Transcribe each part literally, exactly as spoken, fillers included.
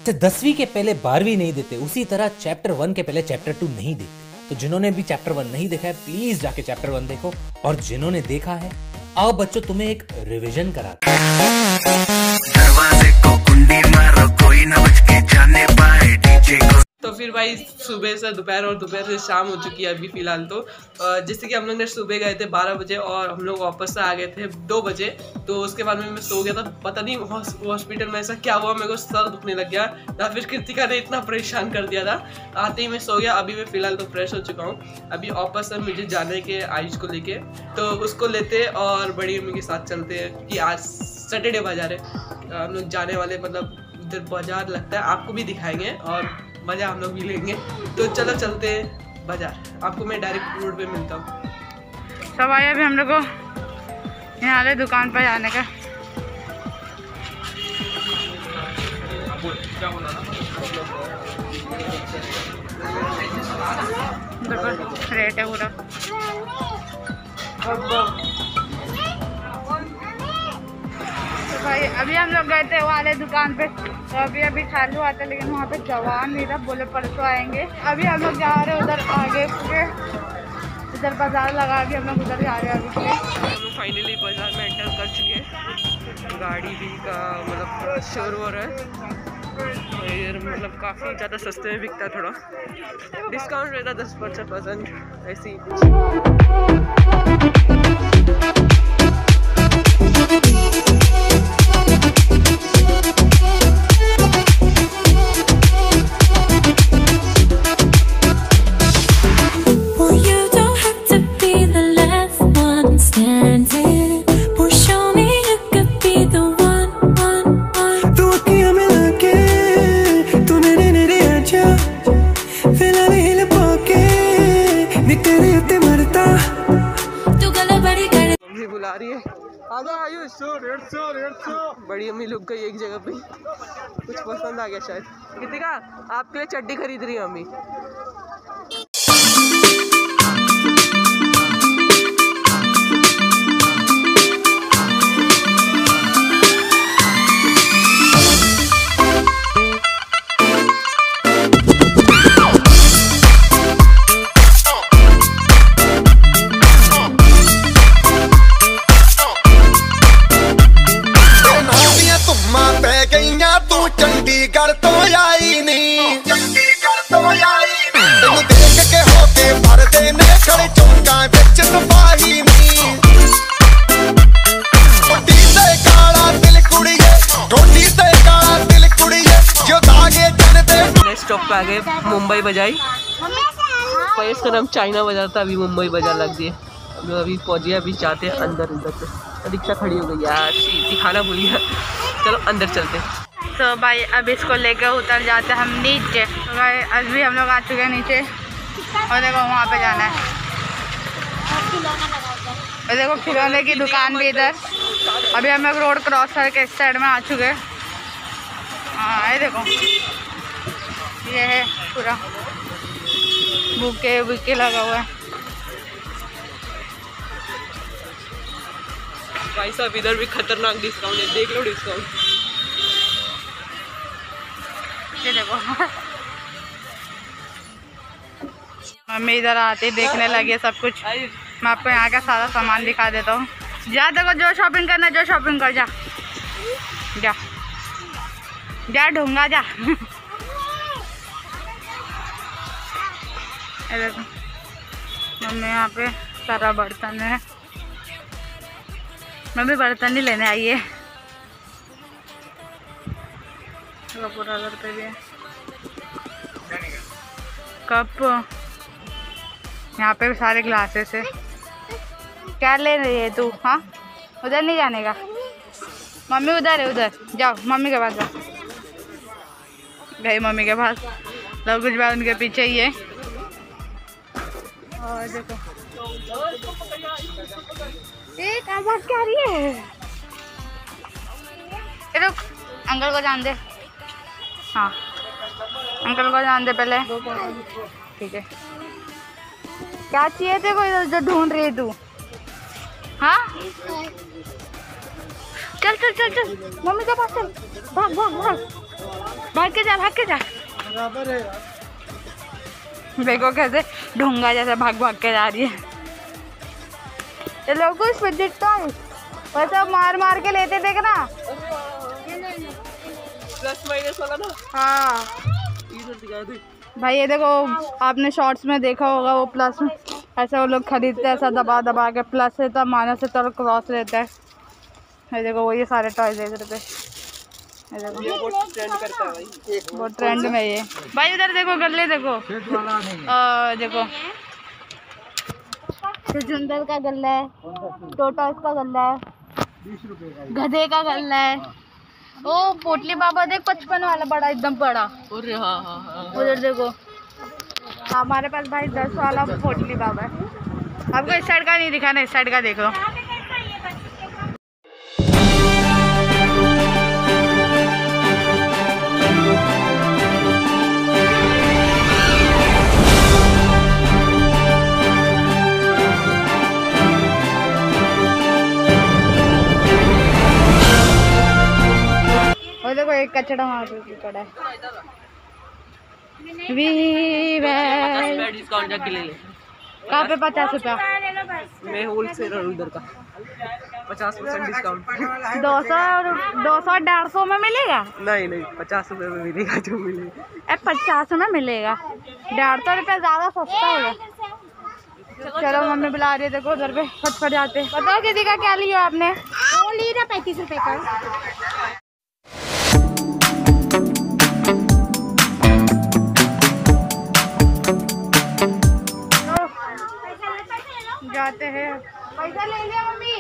दसवीं के पहले बारहवीं नहीं देते, उसी तरह चैप्टर वन के पहले चैप्टर टू नहीं देते। तो जिन्होंने भी चैप्टर वन नहीं देखा है प्लीज जाके चैप्टर वन देखो, और जिन्होंने देखा है आओ बच्चों तुम्हें एक रिवीजन कराते हैं। दरवाजे को कुंडी मारो, कोई ना बच के जाने पाए डीजे को। तो फिर भाई सुबह से दोपहर और दोपहर से शाम हो चुकी है अभी फिलहाल। तो जैसे कि हम लोग ने सुबह गए थे बारह बजे और हम लोग वापस से आ गए थे दो बजे। तो उसके बाद में मैं सो गया था, पता नहीं हॉस्पिटल में ऐसा क्या हुआ, मेरे को सर दुखने लग गया या फिर कृतिका ने इतना परेशान कर दिया था। आते ही मैं सो गया। अभी मैं फिलहाल तो फ्रेश हो चुका हूँ। अभी वापस से मुझे जाने के आयुष को लेके, तो उसको लेते और बड़ी अम्मी के साथ चलते हैं कि आज सैटरडे बाजार है, हम लोग जाने वाले, मतलब इधर बाजार लगता है, आपको भी दिखाएंगे और मज़ा हम लोग भी लेंगे। तो चलो चलते हैं बाजार, आपको मैं डायरेक्ट रोड पे मिलता हूँ। सब आए अभी हम लोग को यहाँ वाले दुकान पर जाने का। देखो रेट है पूरा। तो भाई अभी हम लोग गए थे वाले दुकान पे, तो अभी अभी चालू आता, लेकिन वहाँ पे जवान नहीं था, बोले परसों आएंगे। अभी हम लोग जा रहे हैं उधर आगे, इधर बाजार लगा के हम लोग उधर जा रहे हैं। अभी हम लोग फाइनली बाजार में एंटर कर चुके हैं। गाड़ी भी का मतलब शोर हो रहा है, मतलब काफ़ी ज़्यादा सस्ते में बिकता है, थोड़ा डिस्काउंट रहता है दस परसेंट परसेंट ऐसी। बुला रही है, आजा आयुष, बड़ी अम्मी लोग गई एक जगह पे, कुछ पसंद आ गया शायद। कृतिका आपके लिए चड्डी खरीद रही है अम्मी। चंडीगढ़ तो आई नहीं, चंडीगढ़ तो आई नहीं, तेनू देख के होके भरदे ने खड़े चौंका विच सिपाही नहीं। टोटी ते काला दिल कुड़िए, टोटी ते काला दिल कुड़िए, जो दागे जनते। नेक्स्ट स्टॉप पे आ गए मुंबई बाजार। पर इसका नाम चाइना बाजार था, अभी मुंबई बाजार लग गई। हम अभी पहुंचे, अभी जाते हैं अंदर। इधर पे रिक्शा खड़ी हो गई यार, दिखाना भूल गया। चलो अंदर चलते हैं। तो भाई अब इसको लेकर उतर जाते हैं हम नीचे। तो भाई अभी हम लोग आ चुके हैं नीचे, और देखो वहाँ पे जाना है। और देखो खिलौने की दुकान भी इधर। अभी हम लोग रोड क्रॉस करके इस साइड में आ चुके हैं। हाँ ये देखो, ये है पूरा बुके बुके लगा हुआ है। भाई साहब इधर भी खतरनाक डिस्काउंट है, देख लो डिस्काउंट। ये देखो मम्मी इधर आती देखने लगी सब कुछ। मैं आपको यहाँ का सारा सामान दिखा देता हूँ। जा देखो, जो शॉपिंग करना जो शॉपिंग कर, जा जा जा ढूंगा जा। ये देखो मम्मी यहाँ पे सारा बर्तन है, मम्मी बर्तन ही लेने आई है। पूरा घर पे भी है कप, यहाँ पे भी सारे ग्लासेस है। क्या ले रही है तू? हाँ उधर नहीं जाने का, मम्मी उधर है, उधर जाओ, मम्मी के पास जाओ। गई मम्मी के पास, लोग कुछ बार उनके पीछे ही है। और देखो एक आवाज क्या आ रही है, ये रुक, अंकल को जान दे। हाँ अंकल को जान दे पहले, ठीक है। क्या चाहिए थे, कोई जो ढूंढ रही है तू? हाँ चल चल चल चल मम्मी के पास चल, भाग भाग भाग। भाग के जा भाग के जा। देखो कैसे ढोंगा जैसे भाग भाग के जा रही है। ये लोग कुछ फिजिट टॉय वैसे मार मार के लेते थे ना। प्लस माइनस वाला ना। हाँ इधर दिखा दे भाई, ये देखो आपने शॉर्ट्स में देखा होगा वो प्लस में ऐसे वो लोग खरीदते हैं, ऐसा दबा दबा के प्लस से तब माइनस से तब क्रॉस रहता है। ये देखो वो ये सारे टॉयज है इधर पे। ये देखो ये बहुत ट्रेंड करता है भाई, वो ट्रेंड में ये भाई। उधर देखो गले देखो, आ, देखो जुंदर का गला है, टोटॉस का गला है, गधे का गला है। ओ पोटली बाबा देख पचपन वाला बड़ा एकदम बड़ा। अरे हाँ हाँ हाँ उधर देखो हमारे पास भाई दस वाला पोटली बाबा है। आपको इस साइड का नहीं दिखा ना, इस साइड का देखो। और देखो एक कचड़ा वहाँ पे पड़ा है। डिस्काउंट जाके ले ले। कहाँ पे पचास रुपया? मैं होलसेलर उधर का, पचास परसेंट डिस्काउंट। दो सौ दो सौ डेढ़ सौ में मिलेगा? नहीं नहीं पचास रुपए में मिलेगा जो मिलेगा। ए पचास में मिलेगा, डेढ़ सौ रुपया ज़्यादा सस्ता होगा। चलो मम्मी बुला रही है, देखो उधर पे फटफट जाते। बताओ दीदी का क्या लिया आपने? वो ली रहा पैंतीस रुपए का। जाते हैं, पैसा ले लिया मम्मी।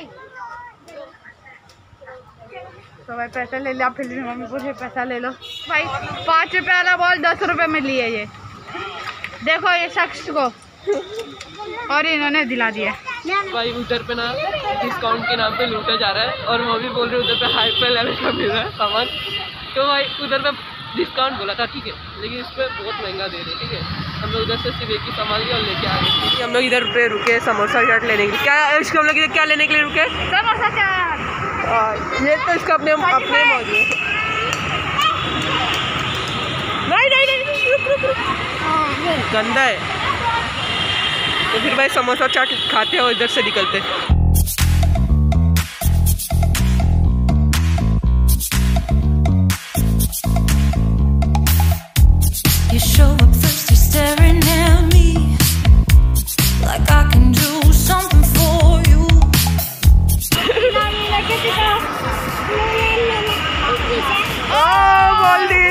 तो भाई पैसा ले लिया, फिर भी मम्मी पूछे पैसा ले लो। भाई पाँच रुपये वाला बॉल दस रुपए में लिए ये, देखो ये शख्स को, और इन्होंने दिला दिया। भाई उधर पे ना डिस्काउंट के नाम पे लूटा जा रहा है, और वो भी बोल रहे उधर पे हाई पे लेवल का मिल रहा है सामान। तो भाई उधर पे डिस्काउंट बोला था ठीक है, लेकिन इस पर बहुत महंगा दे रहे, ठीक है। हम लोग उधर से सिर्फ एक ही सामान लिया और लेके आ गए। हम लोग इधर पे रुके समोसा चाट लेने के लिए। क्या इसको हम लोग इधर क्या लेने के लिए रुके? समोसा चाट। ये तो इसका अपने अपने मौजूद है। नहीं नहीं नहीं रुक रुक रुक, गंदा है। तो फिर भाई समोसा चाट खाते हैं और इधर से निकलते हैं। You show up first, you're staring at me like I can do something for you. Oh, बोल दी।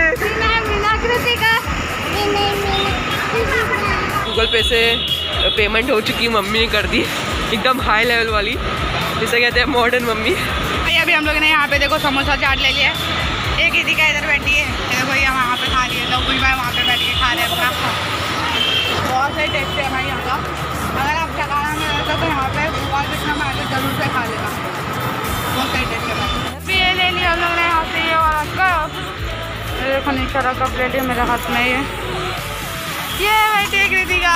गूगल पे से पेमेंट हो चुकी, मम्मी ने कर दी, एकदम हाई लेवल वाली, जिसे कहते हैं मॉडर्न मम्मी। भाई अभी हम लोग ने यहाँ पे देखो समोसा चाट ले लिया। एक दीदी का इधर बैठी है, देखो ये वहाँ पे खा रही है, लोग भाई वहाँ पे बैठ के खा रहे हैं अपना। बहुत सही टेस्ट है भाई यहाँ का। अगर आप चकाना में रहते तो यहाँ पे और कितना मैं आगे जरूर से खा लेगा, बहुत सही टेस्ट है भाई। अभी ये ले लिया हम लोग ने यहाँ से, ये वाला कप, देखो नीचे का कप ले लिया मेरे हाथ में। ये ये बैठी है कृतिका,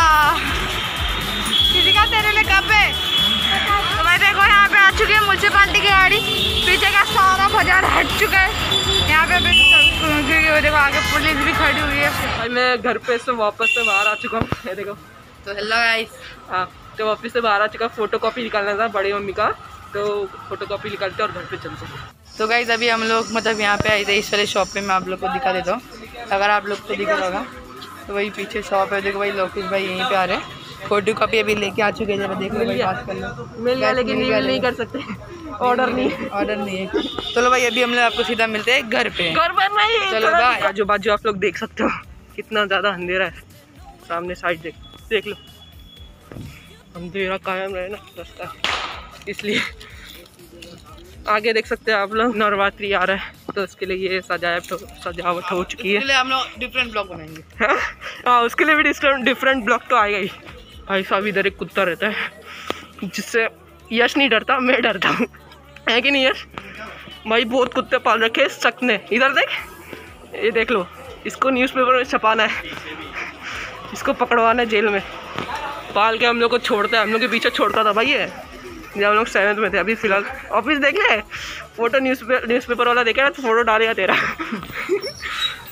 कृतिका तेरे लिए कप है। तो भाई देखो यहाँ पे आ चुकी है म्यूनसिपालिटी की गाड़ी, पीछे का सारा बाजार हट चुका है। यहाँ पे भी क्योंकि देखो आगे पुलिस भी खड़ी हुई है। भाई मैं घर पे से वापस से बाहर आ चुका हूँ, ये देखो। तो हेलो गाइस, हाँ तो वापस से बाहर आ चुका। फोटो कॉपी निकालना था बड़ी मम्मी का, तो फोटो कॉपी निकालते और घर पे चलते। तो गाइस अभी हम लोग मतलब यहाँ पे आए थे इस वाले शॉप पे, मैं आप लोग को दिखा देता हूँ अगर आप लोग को दिख रहा होगा। तो वही पीछे शॉप है, देखो भाई लोकेश भाई यहीं पे आ रहे हैं। फोटो कॉपी अभी लेके आ चुके हैं, जरा देख लो भाई, बात कर लो। मिल गया लेकिन रिवील नहीं कर सकते, ऑर्डर नहीं ऑर्डर नहीं है। चलो भाई अभी हम लोग आपको सीधा मिलते हैं घर पे। घर पर नहीं, चलो बाय। आजू बाजू आप लोग देख सकते हो कितना ज़्यादा अंधेरा है। सामने साइड देख देख लो, अंधेरा कायम रहे ना रास्ता, इसलिए आगे देख सकते हैं आप लोग। नवरात्रि आ रहा है तो उसके लिए ये सजावट सजावट हो चुकी है। हम लोग डिफरेंट ब्लॉग बनाएंगे। हाँ उसके लिए भी डिफरेंट डिफरेंट ब्लॉग तो आएगा ही। भाई साहब इधर एक कुत्ता रहता है जिससे यश नहीं डरता, मैं डरता हूँ, है कि नहीं यश? भाई बहुत कुत्ते पाल रखे शक ने। इधर देख, ये देख लो, इसको न्यूज़पेपर में छपाना है, इसको पकड़वाना है जेल में। पाल के हम लोग को छोड़ता है, हम लोग के पीछे छोड़ता था भाई ये, जब हम लोग सेवन्थ में थे। अभी फिलहाल ऑफिस देख ले, फोटो न्यूज़पेपर न्यूज़पेपर वाला देखेगा तो फोटो डालेगा तेरा।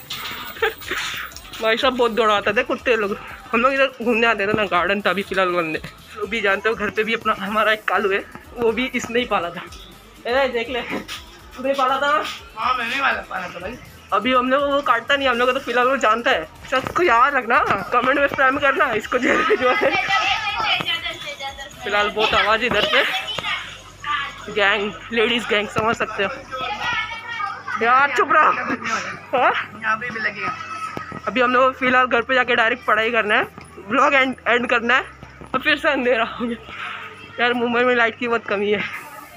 भाई साहब बहुत दौड़ाते थे कुत्ते लोग। हम लोग इधर घूमने आते थे ना, गार्डन था अभी फिलहाल बनने। वो भी जानते हो घर पे भी अपना हमारा एक कालू है, वो भी इसने ही पाला था। ए देख ले, तूने पाला था ना? हाँ मैंने वाला पाला था भाई। अभी हम लोग वो काटता नहीं, हम लोग तो फिलहाल वो जानता है। सबको याद रखना, कमेंट में स्पैम करना इसको जेल भिजवा है। फिलहाल बहुत आवाज़ इधर पे, गैंग, लेडीज गैंग समझ सकते हो यार। चुप रहा। हाँ यहाँ पे भी लगेगा। अभी हम लोग फिलहाल घर पे जाके डायरेक्ट पढ़ाई करना है, ब्लॉग एंड एंड करना है और फिर से अंधेरा हो गया। यार मुंबई में लाइट की बहुत कमी है।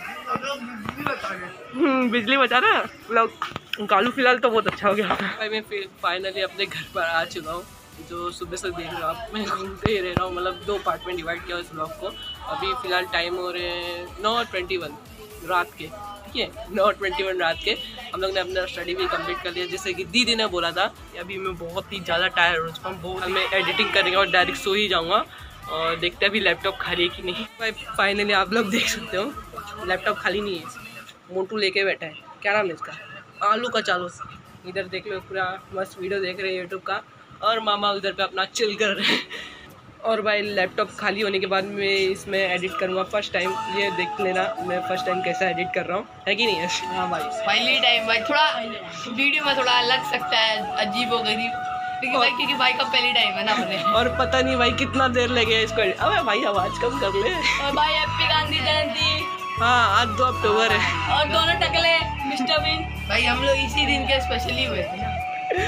बिजली बचा रहा है लोग। कालू फिलहाल तो बहुत अच्छा हो गया भाई। मैं फिर फाइनली अपने घर पर आ चुका हूँ। जो सुबह से देख रहे हो आप, मैं घूमते ही रह रहा हूँ, मतलब दो पार्ट में डिवाइड किया इस ब्लॉग को। अभी फ़िलहाल टाइम हो रहे हैं नौ ट्वेंटी वन रात के, ठीक है, नौ ट्वेंटी वन रात के। हम लोग ने अपना स्टडी भी कंप्लीट कर लिया, जैसे कि दीदी ने बोला था। अभी मैं बहुत ही ज़्यादा टायर्ड हो चुका हूँ, बहुत मैं एडिटिंग करेंगे और डायरेक्ट सो ही जाऊँगा। और देखते हैं अभी लैपटॉप खाली है कि नहीं। भाई फाइनली आप लोग देख सकते हो लैपटॉप खाली नहीं है, मोटू लेके बैठा है। क्या नाम है इसका? आलू का चालू। इधर देख लो, पूरा मस्त वीडियो देख रहे हैं यूट्यूब का। और मामा उधर पे अपना चिल कर रहे हैं। और भाई लैपटॉप खाली होने के बाद मैं इसमें एडिट करूँगा फर्स्ट टाइम। ये देख लेना मैं फर्स्ट टाइम कैसा एडिट कर रहा हूँ, है कि नहीं है? हाँ भाई पहली टाइम भाई, थोड़ा वीडियो में थोड़ा लग सकता है अजीब और गरीब, क्योंकि भाई क्योंकि भाई का पहली टाइम है ना अपने। और पता नहीं भाई कितना देर लगेगा इसको। अबे भाई आवाज़ कम कर ले। और भाई हैप्पी गांधी जयंती। हाँ आज दो अक्टूबर है और दोनों टकले मिस्टर बीन भाई, हम लोग इसी दिन के स्पेशली हुए थे ना।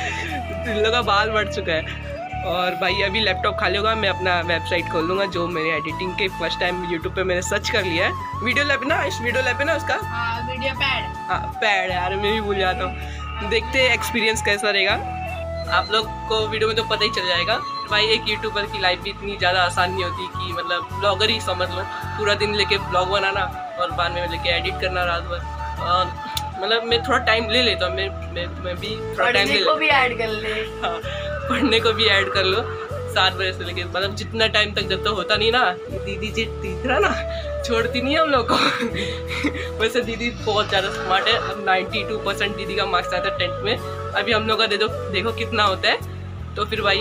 इन लोगों का बाल बढ़ चुका है। और भाई अभी लैपटॉप खाली होगा, मैं अपना वेबसाइट खोल लूँगा जो मैंने एडिटिंग के फर्स्ट टाइम यूट्यूब पे मैंने सर्च कर लिया है। वीडियो लैब ना, इस वीडियो लैब है ना उसका। हाँ वीडियो पैड। हाँ पैड यार, मैं भी भूल जाता हूँ। देखते हैं एक्सपीरियंस कैसा रहेगा। आप लोग को वीडियो में तो पता ही चल जाएगा। भाई एक यूट्यूबर की लाइफ भी इतनी ज़्यादा आसान नहीं होती कि मतलब ब्लॉगर ही समझ लो, पूरा दिन लेके ब्लॉग बनाना और बाद में लेके एडिट करना रात भर। और मतलब मैं थोड़ा टाइम ले लेता हूँ, मैं मैं मैं भी थोड़ा टाइम ले को भी ऐड कर ले। हाँ पढ़ने को भी ऐड कर लो। सात बजे से लेके मतलब जितना टाइम तक जब तक तो होता नहीं ना, दीदी जी दिख रहा ना, छोड़ती नहीं है हम लोग को। वैसे दीदी बहुत ज़्यादा स्मार्ट है। अब नाइन्टी टू परसेंट दीदी का मार्क्स आता है टेंथ में। अभी हम लोग का दे दो, देखो कितना होता है। तो फिर भाई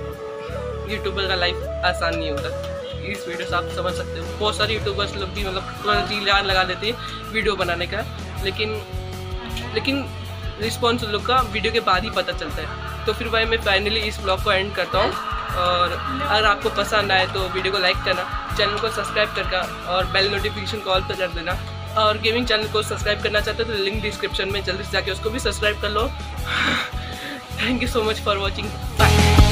यूट्यूबर का लाइफ आसान नहीं होता। इस वीडियो से आप समझ सकते हो। बहुत सारे यूट्यूबर्स लोग भी मतलब पूरा जी जान लगा देते हैं वीडियो बनाने का, लेकिन लेकिन रिस्पॉन्स लोग का वीडियो के बाद ही पता चलता है। तो फिर भाई मैं फाइनली इस ब्लॉग को एंड करता हूँ। और अगर आपको पसंद आए तो वीडियो को लाइक करना, चैनल को सब्सक्राइब करना और बेल नोटिफिकेशन कॉल पर कर देना। और गेमिंग चैनल को सब्सक्राइब करना चाहते हो तो लिंक डिस्क्रिप्शन में, जल्दी से जाके उसको भी सब्सक्राइब कर लो। Thank you so much for watching, bye.